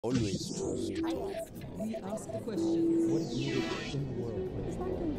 Always choose truth. We ask the questions. What is needed in the world right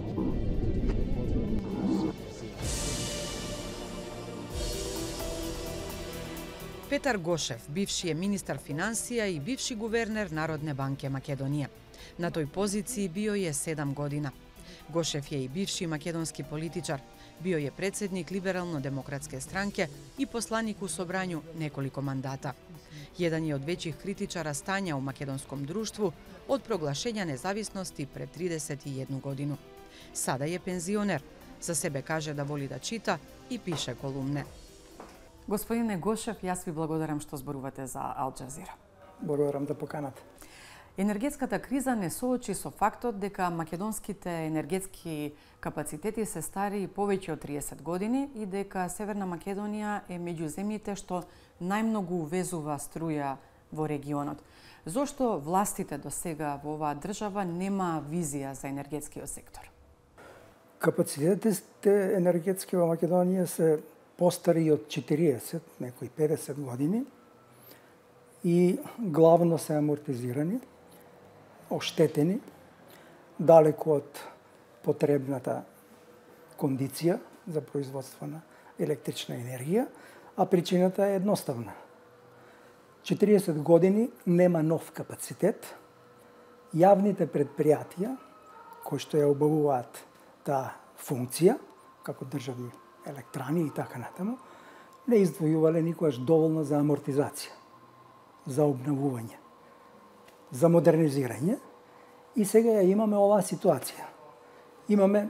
Петар Гошев, бивши е министар финансија и бивши гувернер Народне банке Македонија. На тој позиции био е 7 година. Гошев е и бивши македонски политичар. Био е председник Либерално-демократске странке и посланик у собрању неколико мандата. Еден е од вечих критичара стања у македонском друштву од проглашење независности пред 31 годину. Сада е пензионер. За себе каже да воли да чита и пише колумне. Господине Гошев, јас ви благодарам што зборувате за Ал Джазира. Благодарам за поканата. Енергетската криза не соочи со фактот дека македонските енергетски капацитети се стари повеќе од 30 години и дека Северна Македонија е меѓу земјите што најмногу увезува струја во регионот. Зошто властите до сега во оваа држава нема визија за енергетскиот сектор? Капацитетите енергетски во Македонија се постари од 40, некои 50 години и главно се амортизирани, оштетени, далеку од потребната кондиција за производство на електрична енергија, а причината е едноставна. 40 години нема нов капацитет, јавните предпријатија, кои што ја обавуваат таа функција, како државни електрани и така натаму, не издвојувале никогаш доволно за амортизација, за обновување, за модернизирање. И сега ја имаме оваа ситуација. Имаме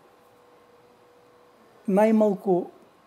најмалку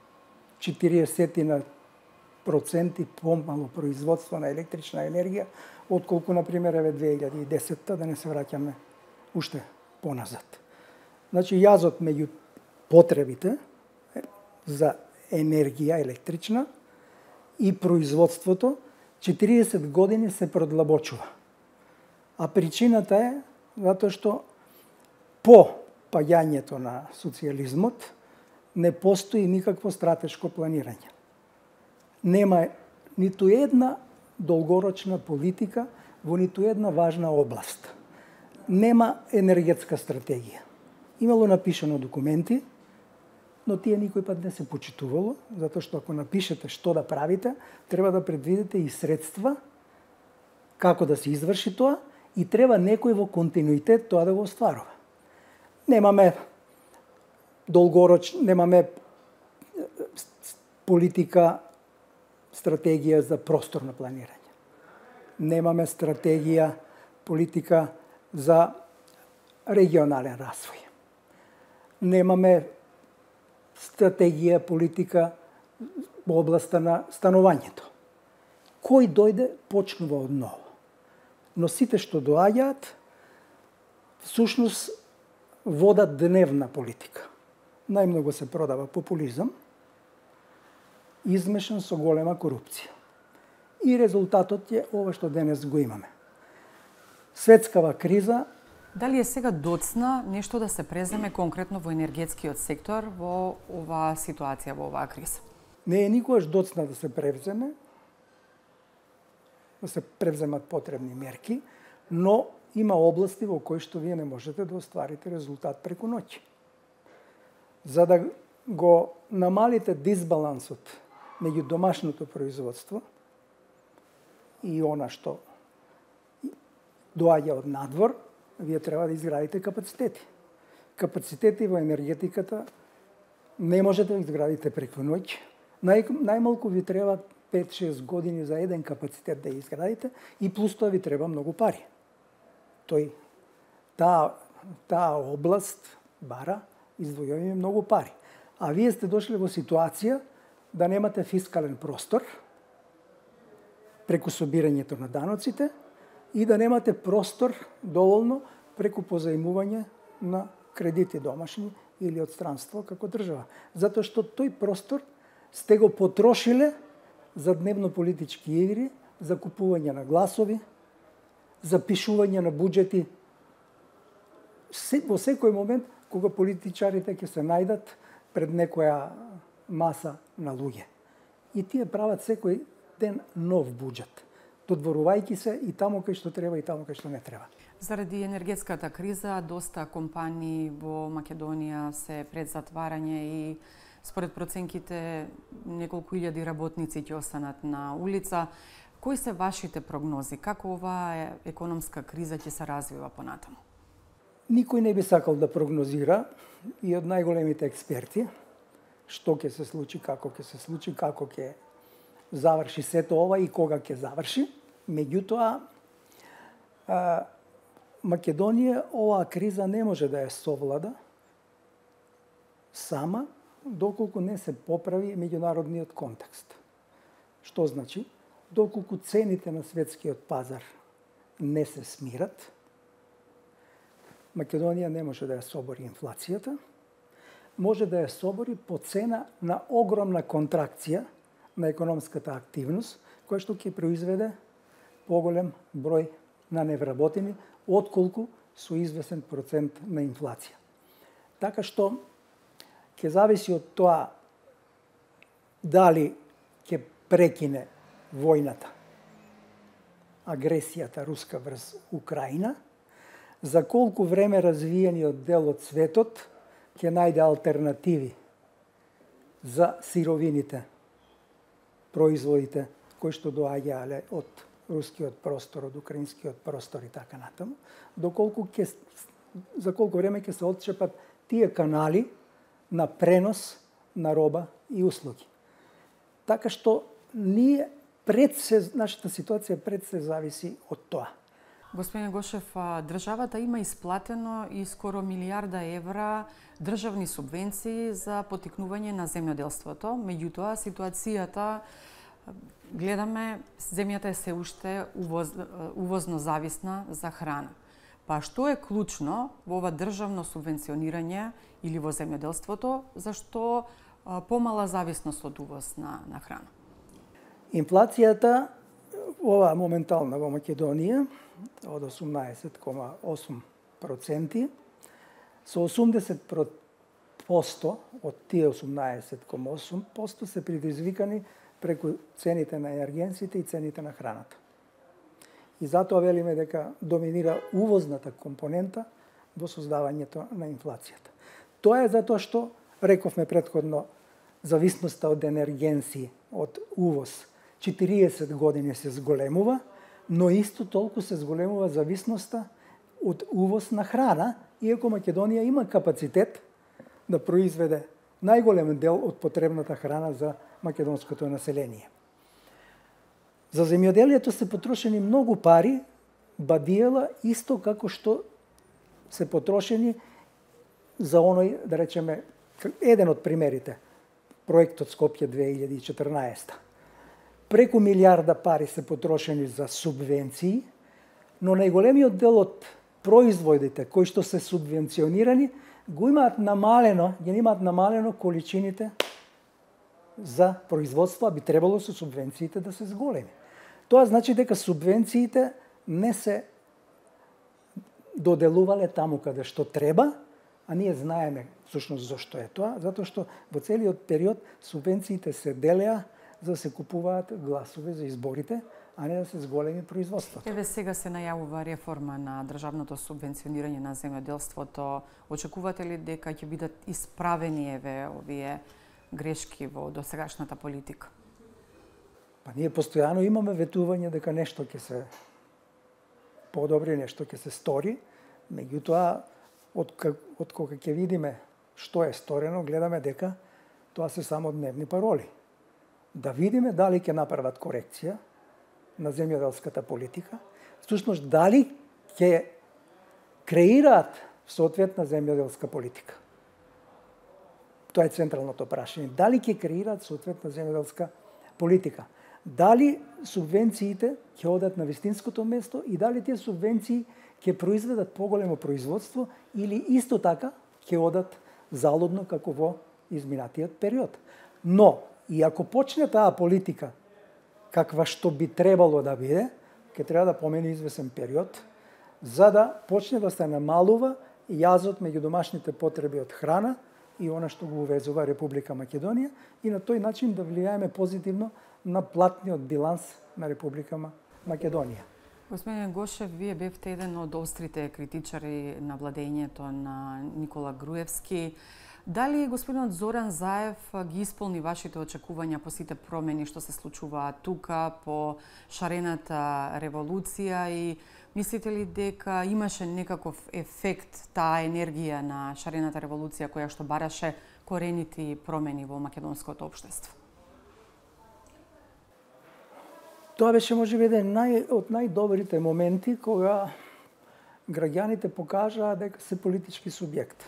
40% помало производство на електрична енергија, отколку, например, 2010-та, да не се враќаме уште поназад. Значи, јазот меѓу потребите за енергија електрична и производството 40 години се продлабочува. А причината е затоа што по паѓањето на социјализмот не постои никакво стратешко планирање. Нема ниту една долгорочна политика во ниту една важна област. Нема енергетска стратегија. Имало напишано документи, но тие никој пат не се почитувало, затоа што ако напишете што да правите, треба да предвидите и средства како да се изврши тоа и треба некој во континуитет тоа да го остварува. Немаме немаме политика, стратегија за просторно планирање. Немаме стратегија, политика за регионален развој. Немаме стратегија, политика во областа на станувањето. Кој дојде, почнува од ново. Но сите што доаѓаат, всушност водат дневна политика. Најмногу се продава популизам, измешан со голема корупција. И резултатот е ова што денес го имаме. Светскава криза. Дали е сега доцна нешто да се преземе конкретно во енергетскиот сектор во оваа ситуација, во оваа криза? Не е никогаш доцна да се превземат потребни мерки, но има области во кои што вие не можете да остварите резултат преку ноќ. За да го намалите дисбалансот меѓу домашното производство и она што доаѓа од надвор, вие треба да изградите капацитети. Капацитети во енергетиката не можете да изградите преку ноќ. Најмалку ви треба 5-6 години за еден капацитет да изградите и плюс тоа ви треба многу пари. Таа област бара издвојување многу пари. А вие сте дошли во ситуација да немате фискален простор преку собирањето на даноците и да немате простор доволно преку позаимување на кредити домашни или од странство како држава. Затоа што тој простор сте го потрошиле за дневно-политички игри, за купување на гласови, за пишување на буџети. Во секој момент, кога политичарите ќе се најдат пред некоја маса на луѓе. И тие прават секој ден нов буџет. додворувајќи се и таму кај што треба и таму кај што не треба. Заради енергетската криза, доста компании во Македонија се пред затварање и според проценките неколку илјади работници ќе останат на улица. Кои се вашите прогнози? Како оваа економска криза ќе се развива понатаму? Никој не би сакал да прогнозира и од најголемите експерти што ќе се случи, како ќе заврши сето ова и кога ќе заврши. Меѓутоа, Македонија оваа криза не може да ја совлада сама, доколку не се поправи меѓународниот контекст. Што значи? Доколку цените на светскиот пазар не се смират, Македонија не може да ја собори инфлацијата, може да ја собори по цена на огромна контракција на економската активност, која што ќе произведе поголем број на невработени, отколку со известен процент на инфлација. Така што ќе зависи од тоа дали ќе прекине војната, агресијата руска врз Украина, за колку време развиениот дел од светот ќе најде алтернативи за сировините, производите кои што доаѓале од рускиот простор, од украинскиот простор и така натаму, за колку време ќе се отчепат тие канали на пренос на роба и услуги. Така што нашата ситуација пред се зависи од тоа. Господин Гошев, државата има исплатено и скоро милијарда евра државни субвенции за поттикнување на земјоделството. Меѓутоа, ситуацијата, гледаме, земјата е се уште увозно зависна за храна. Па што е клучно во ова државно субвенционирање или во земјоделството, зашто помала зависност од увоз на храна? Инфлацијата, ова моментална во Македонија, од 18,8%, со 80% од тие 18,8% се предизвикани преку цените на енергенците и цените на храната. И затоа велиме дека доминира увозната компонента во создавањето на инфлацијата. Тоа е затоа што, рековме претходно, зависноста од енергенци, од увоз, 40 години се зголемува, но исто толку се зголемува зависноста од увоз на храна, иако Македонија има капацитет да произведе најголем дел од потребната храна за македонското население. За земјоделието се потрошени многу пари, бадиела, исто како што се потрошени за оној, да речеме, еден од примерите, проектот Скопје 2014. Преку милијарда пари се потрошени за субвенции, но најголемиот дел од производите кои што се субвенционирани ги имаат намалено количините за производство, а би требало со субвенциите да се зголеми. Тоа значи дека субвенциите не се доделувале таму каде што треба, а ние знаеме всушност зошто е тоа, затоа што во целиот период субвенциите се делеа за да се купуваат гласове за изборите, а не да се зголеми производството. Еве сега се најавува реформа на државното субвенционирање на земјоделството. Очекувате ли дека ќе бидат исправени овие грешки во досегашната политика? Па ние постојано имаме ветување дека нешто ќе се подобри, нешто ќе се стори, меѓутоа од кога ќе видиме што е сторено, гледаме дека тоа се само дневни пароли. Да видиме дали ќе направат корекција на земјоделската политика, всушност дали ќе креираат соодветна земјоделска политика. Тоа е централното прашање. Дали ќе креираат соодветна земјоделска политика? Дали субвенциите ќе одат на вистинското место и дали тие субвенции ќе произведат поголемо производство или исто така ќе одат залудно како во изминатиот период. Но, и ако почне таа политика каква што би требало да биде, ќе треба да помине извесен период, за да почне да се намалува јазот меѓу домашните потреби од храна и она што го увезува Република Македонија и на тој начин да влијаеме позитивно на платниот биланс на Република Македонија. Господин Гошев, вие бевте еден од острите критичари на владењето на Никола Груевски. Дали господинот Зоран Заев ги исполни вашите очекувања по сите промени што се случуваат тука, по шарената револуција и мислите ли дека имаше некаков ефект таа енергија на шарената револуција која што бараше коренити промени во македонското општество? Тоа беше можеби еден од најдобрите моменти кога граѓаните покажаа дека се политички субјект.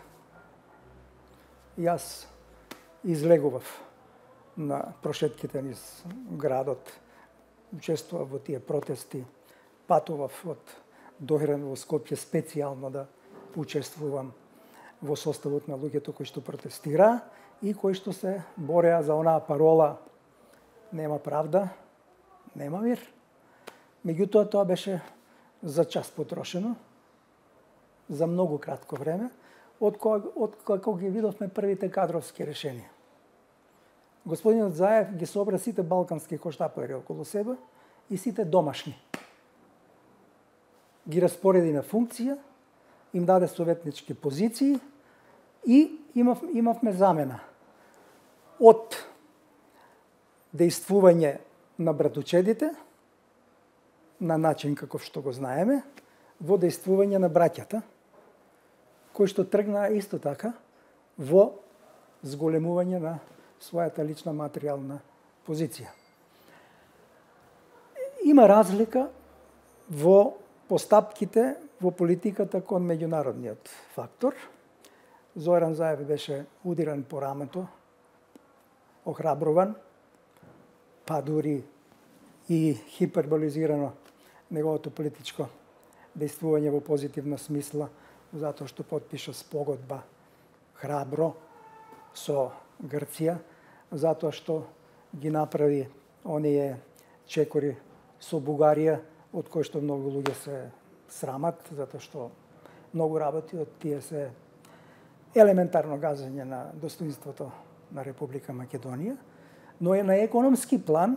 Јас излегував на прошетките низ градот, учествував во тие протести, патував од Дохрен во Скопје специјално да учествувам во составот на луѓето кои што протестираа и кои што се бореа за онаа парола нема правда, нема мир. Меѓутоа, тоа беше за час потрошено, за многу кратко време, од како ги видовме првите кадровски решенија. Господинот Заев ги собра сите балкански хоштапари околу себе и сите домашни. Ги распореди на функција, им даде советнички позиции и имавме замена од дејствување на братучедите, на начин каков што го знаеме, во дејствување на браќата, кои што тргнаа исто така во зголемување на својата лична материјална позиција. Има разлика во постапките во политиката кон меѓународниот фактор. Зоран Заев беше удиран по рамето, охрабруван, па дури и хиперболизирано неговото политичко дејствување во позитивна смисла, затоа што потпиша спогодба храбро со Грција, затоа што ги направи оние чекори со Бугарија, од кои што многу луѓе се срамат, затоа што многу работи од тие се елементарно газење на достоинството на Република Македонија, но е на економски план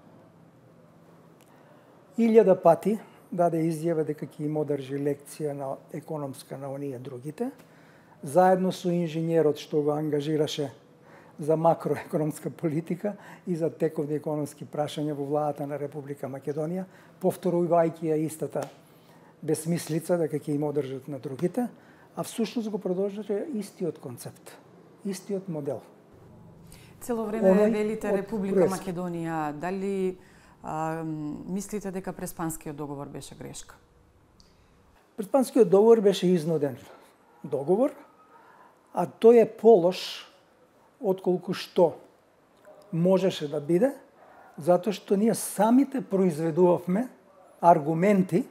1000 пати даде изјава дека ќе им одржи лекција на економска на оние другите, заедно со инженерот што го ангажираше за макроекономска политика и за тековни економски прашања во владата на Република Македонија, повторувајќи ја истата безсмислица дека ќе им одржат на другите, а всушност го продолжаше истиот концепт, истиот модел. Цело време велите Република Македонија. Дали мислите дека Преспанскиот договор беше грешка? Преспанскиот договор беше изнуден договор, а тој е полош отколку што можеше да биде, затоа што ние самите произведувавме аргументи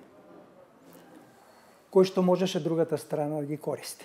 кои што можеше другата страна да ги користи.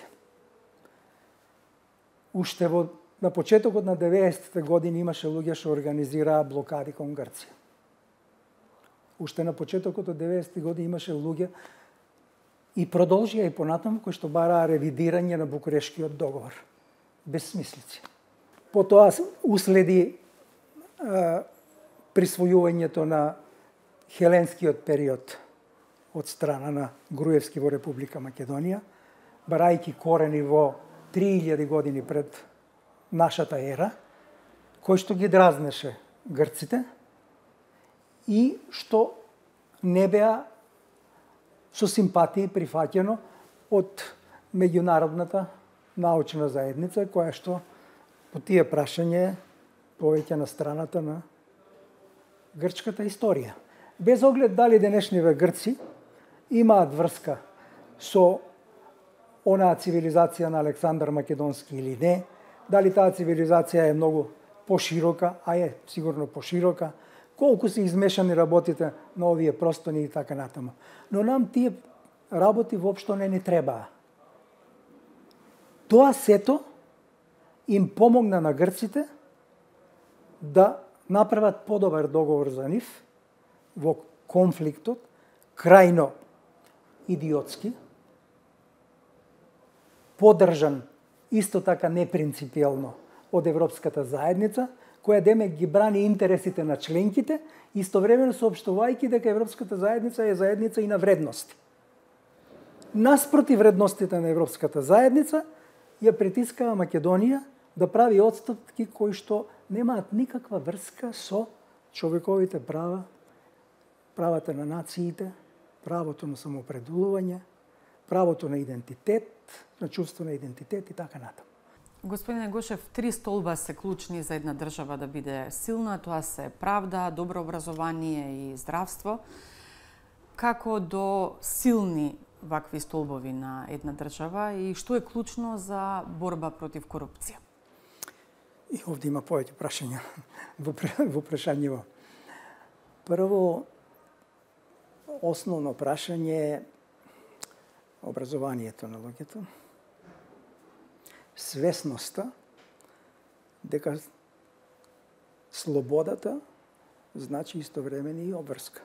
Уште на почетокот на 90-те години имаше луѓе што организираа блокади кон Грција. Уште на почетокот од 90-ти години имаше луѓе и продолжија и понатаму кои што бараа ревидирање на Букурешкиот договор. Безсмислици. Потоа уследи присвојувањето на хеленскиот период од страна на Груевски во Република Македонија, барајќи корени во 3000 години пред нашата ера, кој што ги дразнеше грците и што не беа со симпатија прифаќено од меѓународната научна заедница, која што по тие прашање е повеќе на страната на грчката историја. Без оглед дали денешниве грци имаат врска со онаа цивилизација на Александар Македонски или не, дали таа цивилизација е многу поширока, а е сигурно поширока, колку се измешани работите на овие простони и така натаму. Но нам тие работи воопшто не ни требаа. Тоа сето им помогна на грците да направат подобар договор за нив во конфликтот, крајно идиотски, подржан исто така непринципиелно од Европската заедница, која демек ги брани интересите на членките, истовремено соопштувајќи дека Европската заедница е заедница и на вредности. Наспроти вредностите на Европската заедница, ја притискава Македонија да прави отстапки кои што немаат никаква врска со човековите права, правата на нациите, правото на самоопределување, правото на идентитет, на чувство на идентитет и така натаму. Господине Гошев, 3 столба се клучни за една држава да биде силна. Тоа се правда, добро образование и здравство. Како до силни вакви столбови на една држава и што е клучно за борба против корупција? И овде има повеќе прашања во прашањево. Прво, основно прашање е образованието на луѓето, свесноста дека слободата значи истовремено и обврска.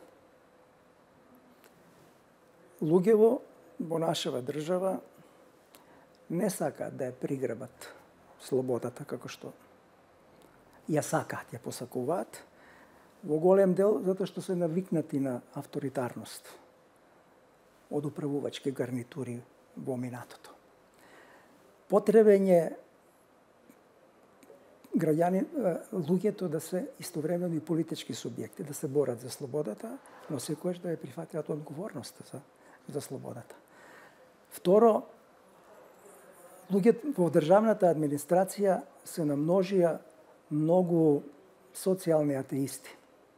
Луѓево во нашава држава не сакаат да ја приграбат слободата како што ја сакаат, ја посакуваат, во голем дел затоа што се навикнати на авторитарност од управувачки гарнитури во минатото. Потребен е луѓето да се истовремено и политички субјекти, да се борат за слободата, но секојаш да ја прифатат одговорноста за слободата. Второ, луѓето во државната администрација се намножија многу социјални атеисти,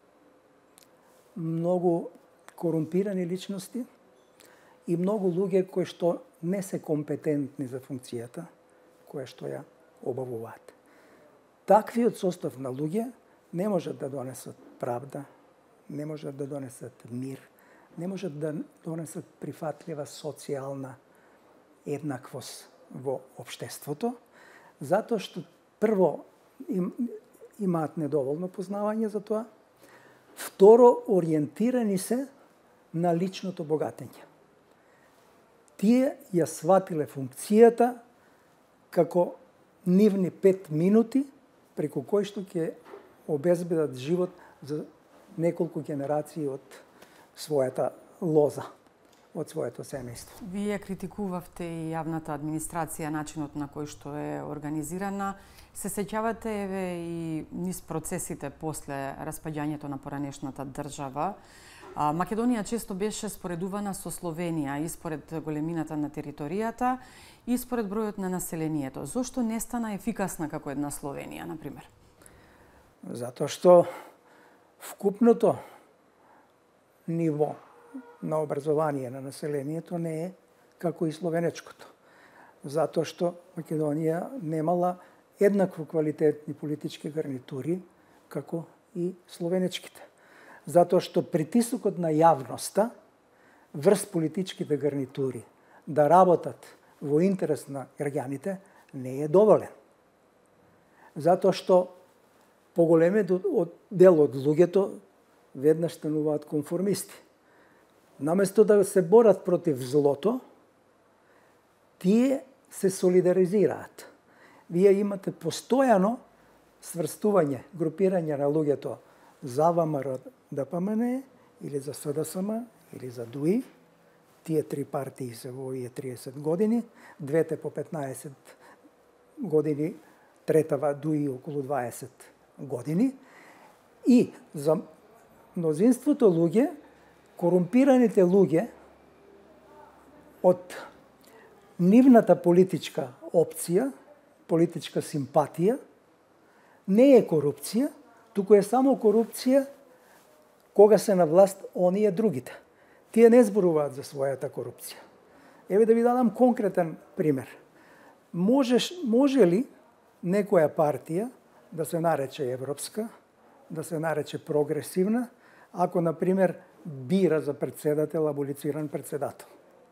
многу корумпирани личности и многу луѓе кои што не се компетентни за функцијата која што ја обавуваат. Таквиот состав на луѓе не можат да донесат правда, не можат да донесат мир, не можат да донесат прифатлива социјална еднаквост во општеството, затоа што прво имаат недоволно познавање за тоа, второ ориентирани се на личното богатење. Тие ја сватиле функцијата како нивни 5 минути преку кои што ќе обезбедат живот за неколку генерации од својата лоза, од своето семејство. Вие критикувавте и јавната администрација, начинот на кој што е организирана. Се сеќавате и низ процесите после распаѓањето на поранешната држава. Македонија често беше споредувана со Словенија и според големината на територијата и според бројот на населението. Зошто не стана ефикасна како една Словенија, например? Затоа што вкупното ниво на образование на населението не е како и словенечкото. Затоа што Македонија немала еднакво квалитетни политички гарнитури како и словенечките. Затоа што притисокот на јавноста врз политичките гарнитури да работат во интерес на граѓаните не е доволен. Затоа што поголемиот дел од луѓето веднаш стануваат конформисти. Наместо да се борат против злото, тие се солидаризираат. Вие имате постојано сврстување, групирање на луѓето за ВМРО ДПМН или за СДСМ или за ДУИ. Тие 3 партии се во овие 30 години, двете по 15 години, третава ДУИ околу 20 години. И за мнозинството луѓе, корумпираните луѓе од нивната политичка опција, политичка симпатија, не е корупција, туку е само корупција кога се на власт оние другите. Тие не зборуваат за својата корупција. Еве да ви дадам конкретен пример. Може ли некоја партија да се нарече европска, да се нарече прогресивна, ако, например, бира за председател аболициран председател?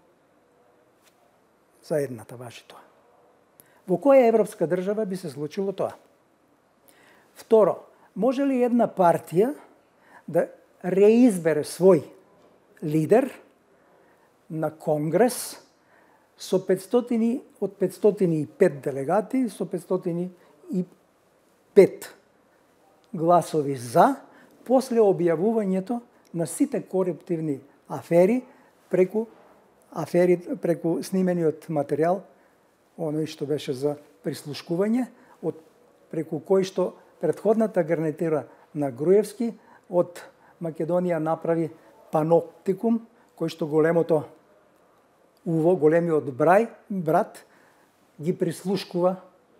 За едната важи тоа. Во која европска држава би се случило тоа? Второ, може ли една партија да реизбере свој лидер на конгрес со 505 делегати, со 505 гласови за, после објавувањето на сите коруптивни афери преку снимениот материјал, оној што беше за прислушкување, преку кој што претходната гарнитура на Груевски од Македонија направи паноптикум, кој што големиот брат ги прислушкува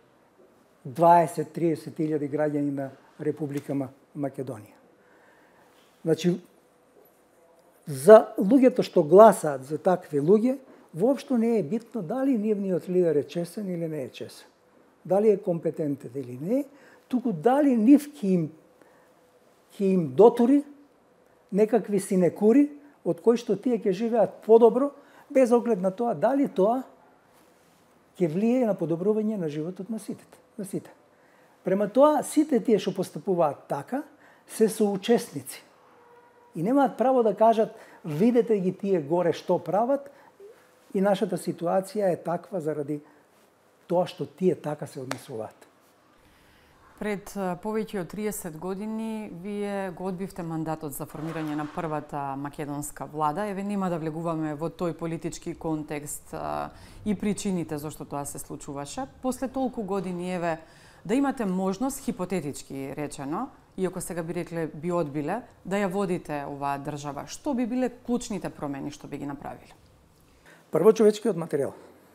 20-30 илјади граѓани на Република Македонија. Значи, за луѓето што гласаат за такви луѓе, воопшто не е битно дали нивниот лидер е чесен или не е чесен. Дали е компетентен или не, туку дали нив ќе им дотури некакви синекури од кои што тие ќе живеат подобро, без оглед на тоа дали тоа ќе влие на подобрување на животот на сите. Према тоа, сите тие што постапуваат така, се соучесници. И немаат право да кажат, видете ги тие горе што прават, и нашата ситуација е таква заради тоа што тие така се однесуваат. Пред повеќе од 30 години вие го одбивте мандатот за формирање на првата македонска влада. Еве нема да влегуваме во тој политички контекст и причините зашто тоа се случуваше. После толку години, еве, да имате можност, хипотетички речено, иако сега би рекле би одбиле, да ја водите оваа држава, што би биле клучните промени што би ги направиле? Прво, човечкиот материјал.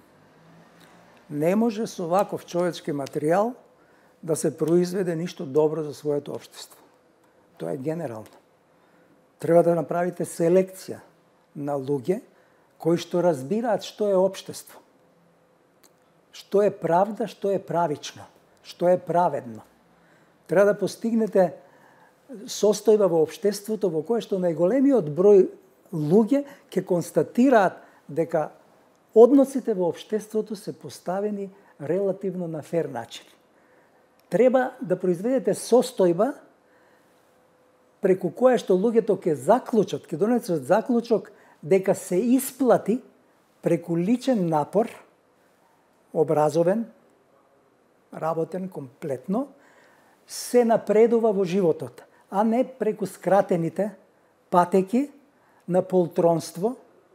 Не може со ваков човечки материјал да се произведе ништо добро за своето општество. Тоа е генерално. Треба да направите селекција на луѓе кои што разбираат што е општество. Што е правда, што е правично, што е праведно. Треба да постигнете состојба во општеството во кое што најголемиот број луѓе ќе констатираат дека односите во општеството се поставени релативно на фер начин. Треба да произведете состојба преку која што луѓето ќе заклучат, ќе донесат заклучок дека се исплати преку личен напор, образовен, работен комплетно, се напредува во животот, а не преку скратените патеки на полтронство,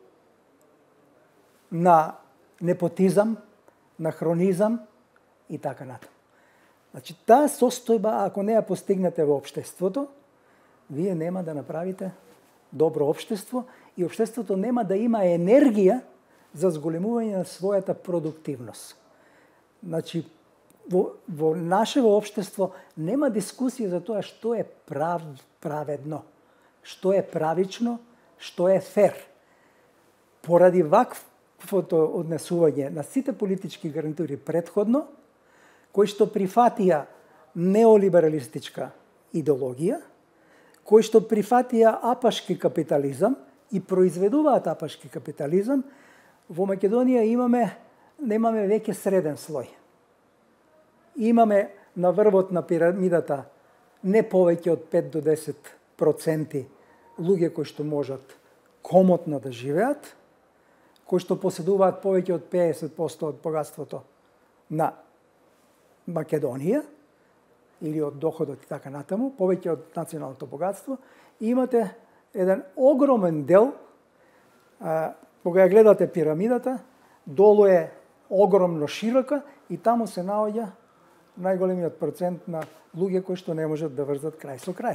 на непотизам, на хронизам и така натаму. Значи, таа состојба, ако не ја постигнете во општеството, вие нема да направите добро општество и општеството нема да има енергија за зголемување на својата продуктивност. Значи, во нашето општество нема дискусија за тоа што е праведно, што е правично, што е фер. Поради ваквото однесување на сите политички гарнитури претходно, кои што прифатија неолибералистичка идеологија, кои што прифатија апашки капитализам и произведуваат апашки капитализам, во Македонија немаме веќе среден слој. Имаме на врвот на пирамидата не повеќе од 5 до 10% луѓе кои што можат комотно да живеат, кои што поседуваат повеќе од 50% од богатството на Македонија, или од доходот и така натаму, повеќе од националното богатство, и имате еден огромен дел, кога ја гледате пирамидата, долу е огромно широка и таму се наоѓа најголемиот процент на луѓе кои што не можат да врзат крај со крај.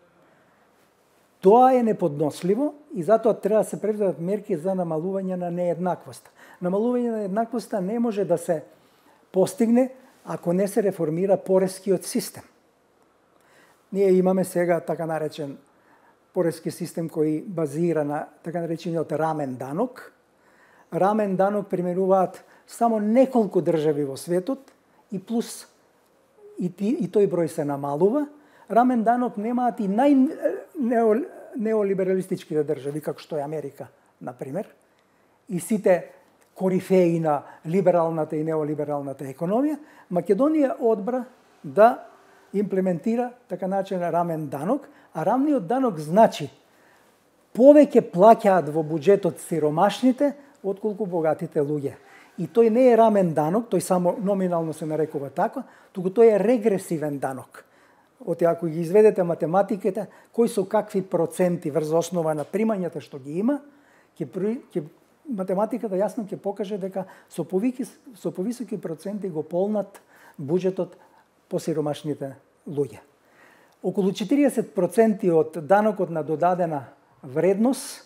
Тоа е неподносливо и затоа треба да се предвидат мерки за намалување на нееднаквост. Намалување на нееднаквоста не може да се постигне ако не се реформира порескиот систем. Ние имаме сега така наречен порески систем кој базира на така наречениот рамен данок. Рамен данок применуваат само неколку држави во светот и плюс и тој број се намалува. Рамен данок немаат и неолибералистичките држави, како што е Америка, например, и сите корифеи на либералната и неолибералната економија. Македонија одбра да имплементира така наречен рамен данок, а рамниот данок значи повеќе плаќаат во буџетот сиромашните отколку богатите луѓе. И тој не е рамен данок, тој само номинално се нарекува така, туку тој е регресивен данок. ако ги изведете математиката, кои со какви проценти врз основа на примањата што ги има, математиката јасно ќе покаже дека со повисоки проценти го полнат буџетот посиромашните луѓе. Околу 40% од данокот на додадена вредност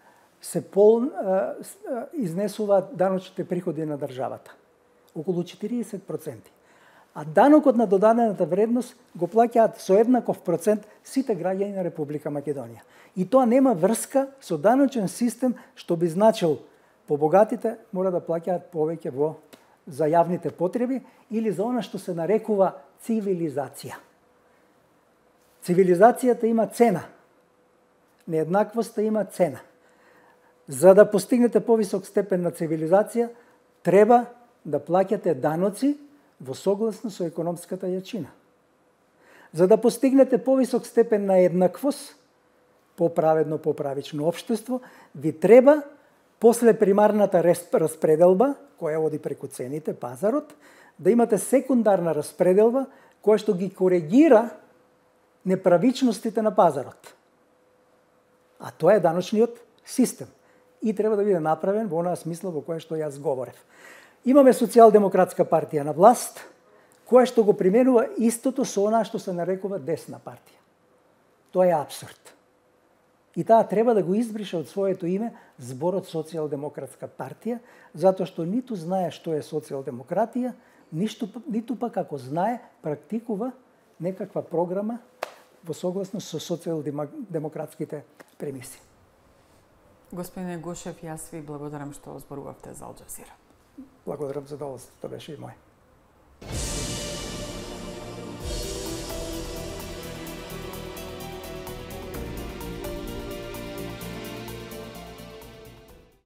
изнесуваат даночните приходи на државата. Околу 40%. А данокот на додадената вредност го плаќаат со еднаков процент сите граѓани на Република Македонија. И тоа нема врска со даночен систем што би значил побогатите мора да плаќаат повеќе за јавните потреби или за она што се нарекува цивилизација. Цивилизацијата има цена. Нееднаквоста има цена. За да постигнете повисок степен на цивилизација, треба да плаќате даноци во согласно со економската јачина. За да постигнете повисок степен на еднаквост, поправедно, поправично општество, ви треба после примарната распределба, која води преку цените, пазарот, да имате секундарна распределба која што ги коригира неправичностите на пазарот. А тоа е даночниот систем. И треба да биде направен во онаа смисла во која што јас говорев. Имаме социјалдемократска партија на власт, која што го применува истото со онаа што се нарекува десна партија. Тоа е апсурд. И таа треба да го избрише од своето име зборот социјалдемократска партија, затоа што ниту знае што е социјалдемократија, ниту пак ако знае, практикува некаква програма во согласност со социјалдемократските премиси. Господине Гошев, јас ви благодарам што зборувавте за Ал Џазира. Благодарам за задоволството, беше и мој.